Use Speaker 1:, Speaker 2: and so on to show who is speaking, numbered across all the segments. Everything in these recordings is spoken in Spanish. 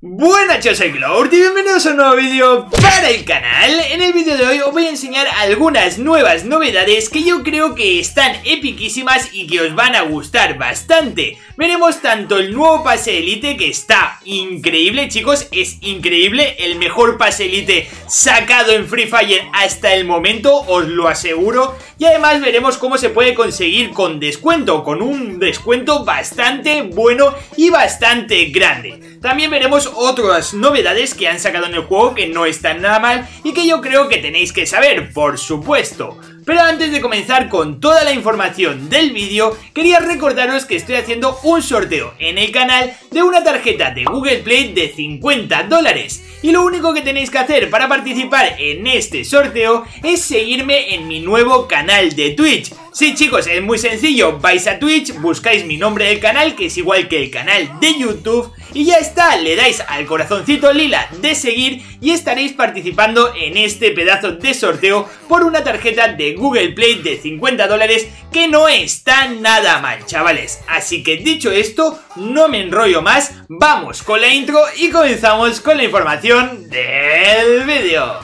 Speaker 1: Buenas, yo soy Cloud y bienvenidos a un nuevo vídeo para el canal. En el vídeo de hoy os voy a enseñar algunas nuevas novedades que yo creo que están epiquísimas y que os van a gustar bastante. Veremos tanto el nuevo pase elite, que está increíble, chicos, es increíble, el mejor pase elite sacado en Free Fire hasta el momento, os lo aseguro. Y además veremos cómo se puede conseguir con descuento, con un descuento bastante bueno y bastante grande. También veremos otras novedades que han sacado en el juego que no están nada mal y que yo creo que tenéis que saber, por supuesto. Pero antes de comenzar con toda la información del vídeo, quería recordaros que estoy haciendo un sorteo en el canal de una tarjeta de Google Play de $50. Y lo único que tenéis que hacer para participar en este sorteo es seguirme en mi nuevo canal de Twitch. Sí, chicos, es muy sencillo, vais a Twitch, buscáis mi nombre del canal, que es igual que el canal de YouTube, y ya está, le dais al corazoncito lila de seguir y estaréis participando en este pedazo de sorteo por una tarjeta de Google Play de $50, que no está nada mal, chavales. Así que dicho esto, no me enrollo más, vamos con la intro y comenzamos con la información del vídeo.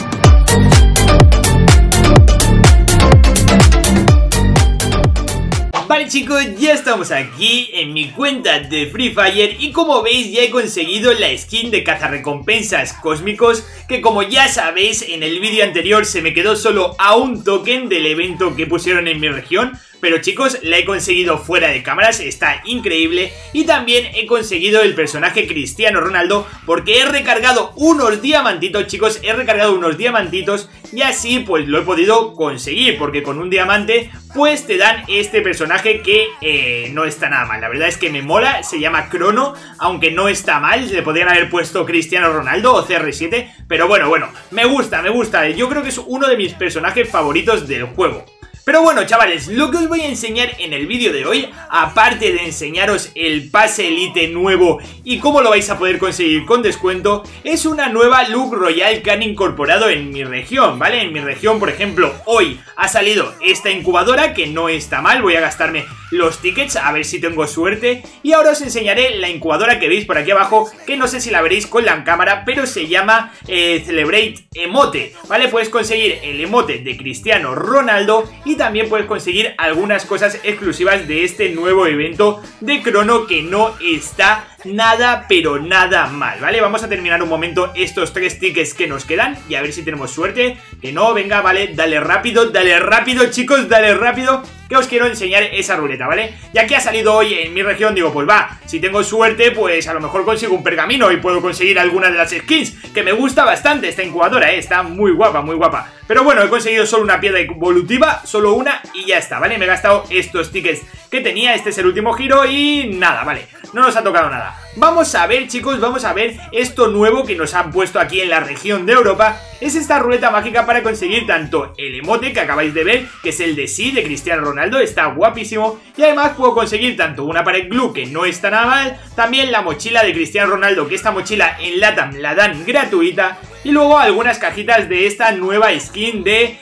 Speaker 1: Vale, chicos, ya estamos aquí en mi cuenta de Free Fire y como veis ya he conseguido la skin de cazarrecompensas cósmicos, que como ya sabéis en el vídeo anterior se me quedó solo a un token del evento que pusieron en mi región. Pero chicos, la he conseguido fuera de cámaras, está increíble. Y también he conseguido el personaje Cristiano Ronaldo, porque he recargado unos diamantitos, chicos, he recargado unos diamantitos y así pues lo he podido conseguir, porque con un diamante pues te dan este personaje que no está nada mal. La verdad es que me mola, se llama Crono, aunque no está mal, le podrían haber puesto Cristiano Ronaldo o CR7, pero bueno, me gusta, yo creo que es uno de mis personajes favoritos del juego. Pero bueno, chavales, lo que os voy a enseñar en el vídeo de hoy, aparte de enseñaros el pase elite nuevo y cómo lo vais a poder conseguir con descuento, es una nueva Look Royale que han incorporado en mi región, ¿vale? En mi región, por ejemplo, hoy ha salido esta incubadora que no está mal, voy a gastarme los tickets a ver si tengo suerte. Y ahora os enseñaré la incubadora que veis por aquí abajo, que no sé si la veréis con la cámara, pero se llama Celebrate Emote, ¿vale? Puedes conseguir el emote de Cristiano Ronaldo y también puedes conseguir algunas cosas exclusivas de este nuevo evento de Crono, que no está nada, pero nada mal, ¿vale? Vamos a terminar un momento estos 3 tickets que nos quedan y a ver si tenemos suerte. Que no, venga, vale, dale rápido, chicos, dale rápido, que os quiero enseñar esa ruleta, ¿vale? Ya que ha salido hoy en mi región, digo, pues va, si tengo suerte, pues a lo mejor consigo un pergamino y puedo conseguir alguna de las skins, que me gusta bastante esta incubadora, está muy guapa, muy guapa. Pero bueno, he conseguido solo una piedra evolutiva, solo una y ya está, ¿vale? Me he gastado estos tickets que tenía, este es el último giro y nada, ¿vale? No nos ha tocado nada. Vamos a ver, chicos, vamos a ver esto nuevo que nos han puesto aquí en la región de Europa. Es esta ruleta mágica para conseguir tanto el emote que acabáis de ver, que es el de sí, de Cristiano Ronaldo, está guapísimo. Y además puedo conseguir tanto una pared glue, que no está nada mal, también la mochila de Cristiano Ronaldo, que esta mochila en LATAM la dan gratuita. Y luego algunas cajitas de esta nueva skin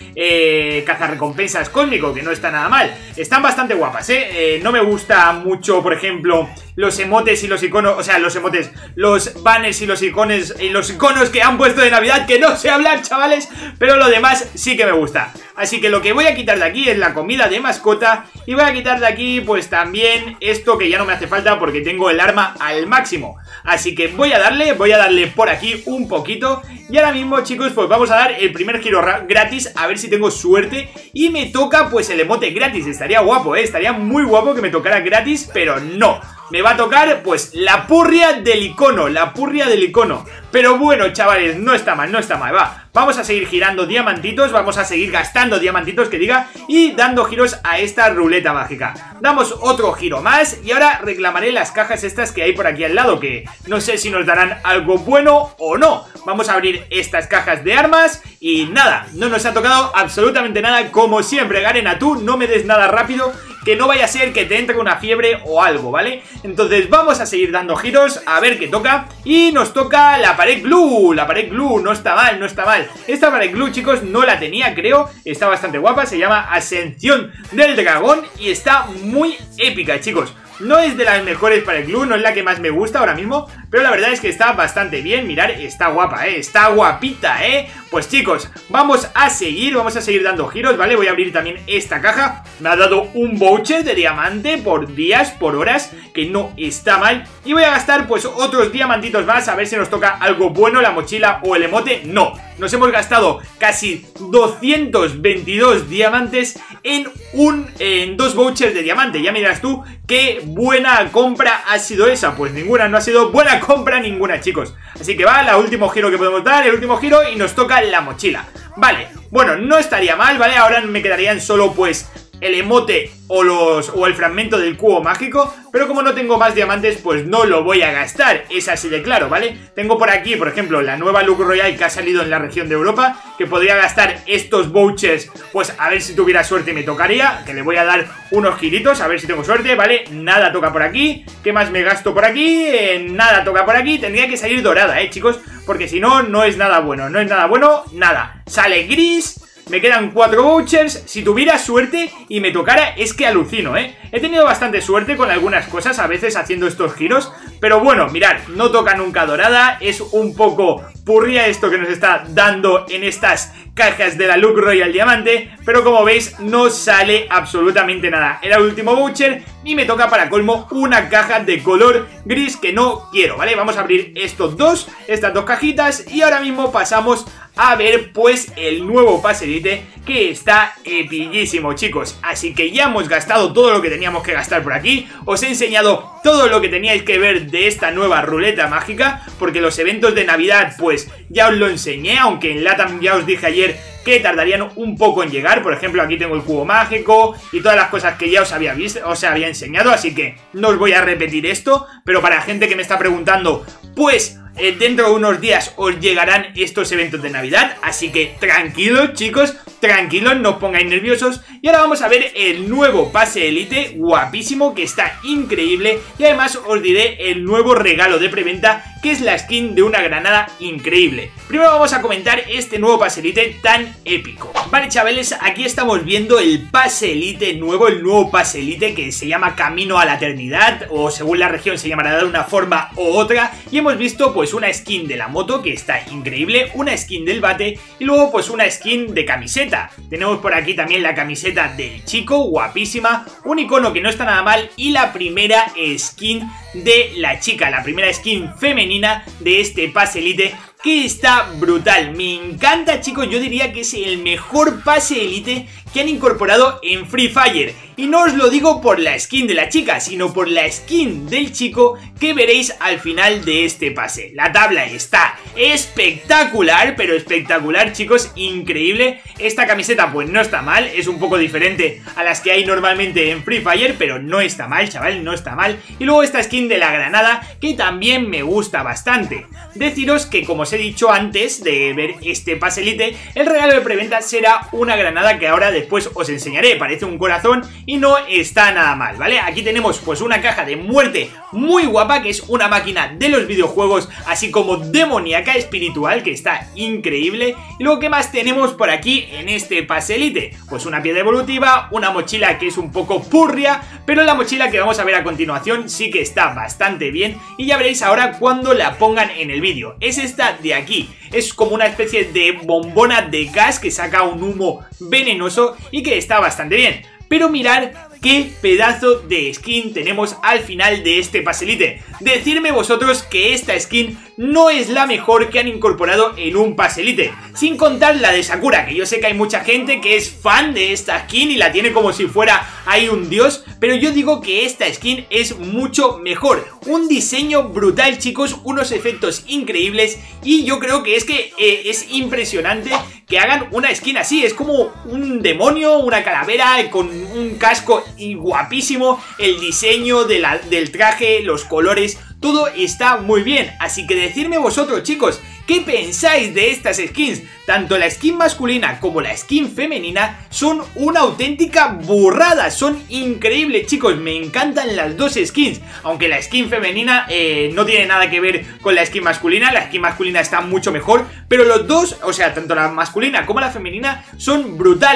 Speaker 1: de cazarrecompensas cósmico, que no está nada mal. Están bastante guapas, no me gusta mucho, por ejemplo, los emotes y los iconos, o sea, los emotes, los banners y los iconos que han puesto de Navidad, que no sé hablar, chavales, pero lo demás sí que me gusta. Así que lo que voy a quitar de aquí es la comida de mascota y voy a quitar de aquí pues también esto, que ya no me hace falta porque tengo el arma al máximo. Así que voy a darle por aquí un poquito. Y ahora mismo, chicos, pues vamos a dar el primer giro gratis, a ver si tengo suerte y me toca pues el emote gratis. Estaría guapo, estaría muy guapo que me tocara gratis, pero no. Me va a tocar pues la purria del icono, Pero bueno, chavales, no está mal, va. Vamos a seguir girando diamantitos, vamos a seguir gastando diamantitos, que diga, y dando giros a esta ruleta mágica. Damos otro giro más y ahora reclamaré las cajas estas que hay por aquí al lado, que no sé si nos darán algo bueno o no. Vamos a abrir estas cajas de armas y nada, no nos ha tocado absolutamente nada. Como siempre, Garena, tú no me des nada rápido, que no vaya a ser que te entre una fiebre o algo, ¿vale? Entonces vamos a seguir dando giros, a ver qué toca. Y nos toca la pared glue, no está mal, Esta pared glue, chicos, no la tenía, creo. Está bastante guapa, se llama Ascensión del Dragón y está muy épica, chicos. No es de las mejores para el club, no es la que más me gusta ahora mismo, pero la verdad es que está bastante bien. Mirad, está guapa, está guapita, Pues chicos, vamos a seguir dando giros, ¿vale? Voy a abrir también esta caja. Me ha dado un voucher de diamante por días, por horas, que no está mal. Y voy a gastar pues otros diamantitos más, a ver si nos toca algo bueno, la mochila o el emote. No, nos hemos gastado casi 222 diamantes en dos vouchers de diamante. Ya miras tú qué buena compra ha sido esa. Pues ninguna, no ha sido buena compra ninguna, chicos. Así que va, el último giro que podemos dar, el último giro, y nos toca la mochila. Vale, bueno, no estaría mal, ¿vale? Ahora me quedarían solo pues el emote o el fragmento del cubo mágico, pero como no tengo más diamantes, pues no lo voy a gastar, es así de claro, ¿vale? Tengo por aquí, por ejemplo, la nueva Look Royale que ha salido en la región de Europa, que podría gastar estos vouchers, pues a ver si tuviera suerte me tocaría, que le voy a dar unos giritos, a ver si tengo suerte, ¿vale? Nada toca por aquí. ¿Qué más me gasto por aquí? Nada toca por aquí. Tendría que salir dorada, chicos, porque si no, no es nada bueno, nada. Sale gris. Me quedan 4 vouchers. Si tuviera suerte y me tocara, es que alucino, He tenido bastante suerte con algunas cosas, a veces haciendo estos giros. Pero bueno, mirad, no toca nunca dorada. Es un poco purria esto que nos está dando en estas cajas de la Look Royale Diamante. Pero como veis, no sale absolutamente nada. Era el último voucher y me toca para colmo una caja de color gris que no quiero, ¿vale? Vamos a abrir estas dos cajitas y ahora mismo pasamos a ver pues el nuevo pase elite, que está epillísimo, chicos. Así que ya hemos gastado todo lo que teníamos que gastar por aquí. Os he enseñado todo lo que teníais que ver de esta nueva ruleta mágica, porque los eventos de Navidad pues ya os lo enseñé, aunque en LATAM ya os dije ayer que tardarían un poco en llegar. Por ejemplo, aquí tengo el cubo mágico y todas las cosas que ya os había enseñado, así que no os voy a repetir esto. Pero para gente que me está preguntando, pues dentro de unos días os llegarán estos eventos de Navidad, así que tranquilos, chicos, tranquilos, no os pongáis nerviosos. Y ahora vamos a ver el nuevo pase elite, guapísimo, que está increíble. Y además os diré el nuevo regalo de preventa, que es la skin de una granada increíble. Primero vamos a comentar este nuevo pase elite tan épico. Vale, chavales, aquí estamos viendo el pase elite nuevo, el nuevo pase elite que se llama Camino a la Eternidad, o según la región se llamará de una forma u otra. Y hemos visto pues una skin de la moto que está increíble, una skin del bate y luego pues una skin de camiseta. Tenemos por aquí también la camiseta del chico, guapísima, un icono que no está nada mal y la primera skin de la chica, la primera skin femenina de este pase elite, que está brutal. Me encanta, chicos, yo diría que es el mejor pase elite que han incorporado en Free Fire. Y no os lo digo por la skin de la chica, sino por la skin del chico que veréis al final de este pase. La tabla está espectacular, pero espectacular, chicos, increíble. Esta camiseta pues no está mal, es un poco diferente a las que hay normalmente en Free Fire, pero no está mal, chaval, no está mal. Y luego esta skin de la granada, que también me gusta bastante. Deciros que, como os he dicho antes de ver este pase elite, el regalo de preventa será una granada que ahora después os enseñaré. Parece un corazón y no está nada mal, ¿vale? Aquí tenemos pues una caja de muerte muy guapa, que es una máquina de los videojuegos, así como demoníaca espiritual, que está increíble. Y luego, ¿qué más tenemos por aquí en este pase elite? Pues una piedra evolutiva, una mochila que es un poco purria, pero la mochila que vamos a ver a continuación sí que está bastante bien, y ya veréis ahora cuando la pongan en el vídeo. Es esta de aquí, es como una especie de bombona de gas que saca un humo venenoso y que está bastante bien. Pero mirad qué pedazo de skin tenemos al final de este pase elite. Decidme vosotros que esta skin no es la mejor que han incorporado en un pase elite, sin contar la de Sakura, que yo sé que hay mucha gente que es fan de esta skin y la tiene como si fuera ahí un dios, pero yo digo que esta skin es mucho mejor. Un diseño brutal, chicos, unos efectos increíbles, y yo creo que es impresionante que hagan una skin así. Es como un demonio, una calavera con un casco y guapísimo, el diseño del traje, los colores, todo está muy bien. Así que decidme vosotros, chicos, ¿qué pensáis de estas skins? Tanto la skin masculina como la skin femenina son una auténtica burrada, son increíbles, chicos, me encantan las dos skins. Aunque la skin femenina no tiene nada que ver con la skin masculina está mucho mejor, pero los dos, o sea, tanto la masculina como la femenina son brutales.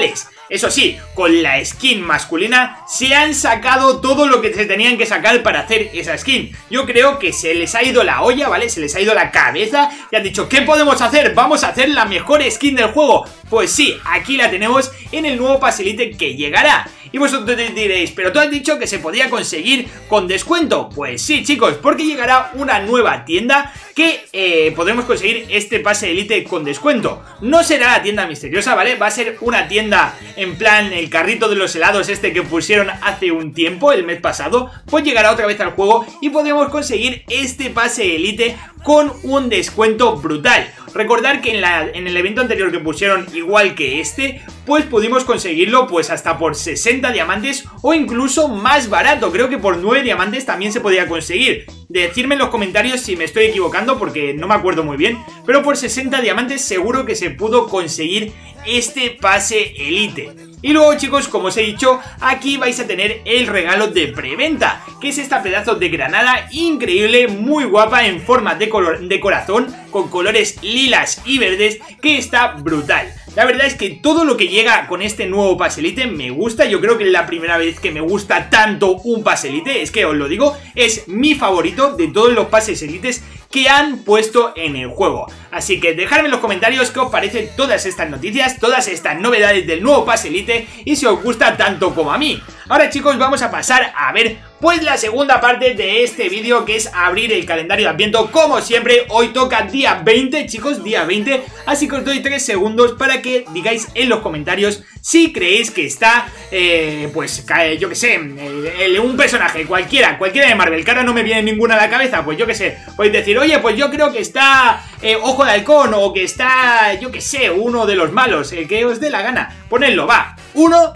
Speaker 1: Eso sí, con la skin masculina se han sacado todo lo que se tenían que sacar para hacer esa skin. Yo creo que se les ha ido la olla, ¿vale? Se les ha ido la cabeza y han dicho, ¿qué podemos hacer? Vamos a hacer la mejor skin del juego. Pues sí, aquí la tenemos en el nuevo pase Elite que llegará. Y vosotros diréis, pero tú has dicho que se podía conseguir con descuento. Pues sí, chicos, porque llegará una nueva tienda que podremos conseguir este pase Elite con descuento. No será la tienda misteriosa, ¿vale? Va a ser una tienda en plan el carrito de los helados este que pusieron hace un tiempo, el mes pasado. Pues llegará otra vez al juego y podremos conseguir este pase Elite con un descuento brutal. Recordar que en el evento anterior que pusieron igual que este, pues pudimos conseguirlo pues hasta por 60 diamantes o incluso más barato. Creo que por 9 diamantes también se podía conseguir. Decidme en los comentarios si me estoy equivocando porque no me acuerdo muy bien, pero por 60 diamantes seguro que se pudo conseguir este pase Elite. Y luego, chicos, como os he dicho, aquí vais a tener el regalo de preventa, que es esta pedazo de granada increíble, muy guapa, en forma de corazón, con colores lilas y verdes, que está brutal. La verdad es que todo lo que llega con este nuevo pase Elite me gusta. Yo creo que es la primera vez que me gusta tanto un pase Elite. Es que os lo digo, es mi favorito de todos los pases Elites que han puesto en el juego. Así que dejadme en los comentarios qué os parecen todas estas noticias, todas estas novedades del nuevo pase Elite y si os gusta tanto como a mí. Ahora, chicos, vamos a pasar a ver pues la segunda parte de este vídeo, que es abrir el calendario de Adviento. Como siempre, hoy toca día 20, chicos, día 20, así que os doy 3 segundos para que digáis en los comentarios si creéis que está, pues, yo que sé, un personaje, cualquiera de Marvel, que ahora no me viene ninguna a la cabeza, pues yo que sé, podéis decir, oye, pues yo creo que está Ojo de Halcón, o que está, yo que sé, uno de los malos, el que os dé la gana, ponedlo, va, 1,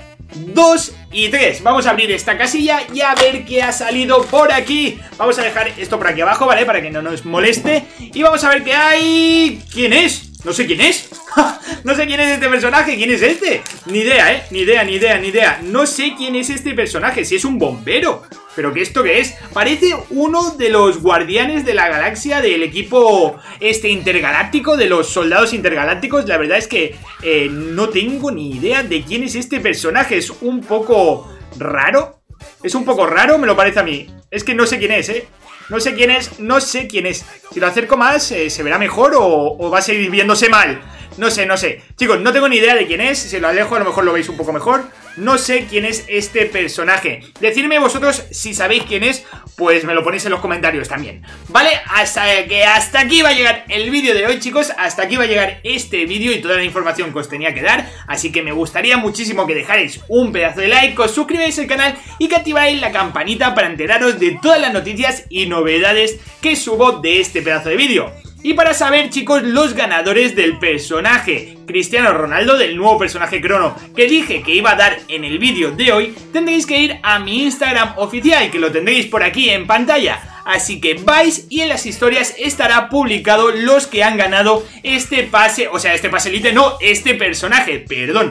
Speaker 1: 2 y 3. Vamos a abrir esta casilla y a ver qué ha salido por aquí. Vamos a dejar esto por aquí abajo, ¿vale? Para que no nos moleste. Y vamos a ver qué hay. ¿Quién es? No sé quién es. No sé quién es este personaje. ¿Quién es este? Ni idea, ni idea. No sé quién es este personaje. Si es un bombero. ¿Pero qué esto qué es? Parece uno de los guardianes de la galaxia del equipo intergaláctico, de los soldados intergalácticos. La verdad es que no tengo ni idea de quién es este personaje. Es un poco raro. Es un poco raro, me lo parece a mí. Es que no sé quién es, No sé quién es. Si lo acerco más, ¿se verá mejor o va a seguir viéndose mal? No sé. Chicos, no tengo ni idea de quién es. Si lo alejo a lo mejor lo veis un poco mejor. No sé quién es este personaje. Decidme vosotros si sabéis quién es. Pues me lo ponéis en los comentarios también, ¿vale? Hasta aquí va a llegar el vídeo de hoy, chicos. Hasta aquí va a llegar este vídeo y toda la información que os tenía que dar. Así que me gustaría muchísimo que dejarais un pedazo de like, que os suscribáis al canal y que activáis la campanita para enteraros de todas las noticias y novedades que subo de este pedazo de vídeo. Y para saber, chicos, los ganadores del personaje Cristiano Ronaldo, del nuevo personaje Crono que dije que iba a dar en el vídeo de hoy, tendréis que ir a mi Instagram oficial, que lo tendréis por aquí en pantalla. Así que vais y en las historias estará publicado los que han ganado este pase, o sea, este pase Elite no, este personaje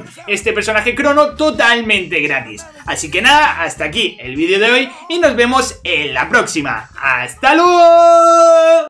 Speaker 1: Crono totalmente gratis. Así que nada, hasta aquí el vídeo de hoy y nos vemos en la próxima. ¡Hasta luego!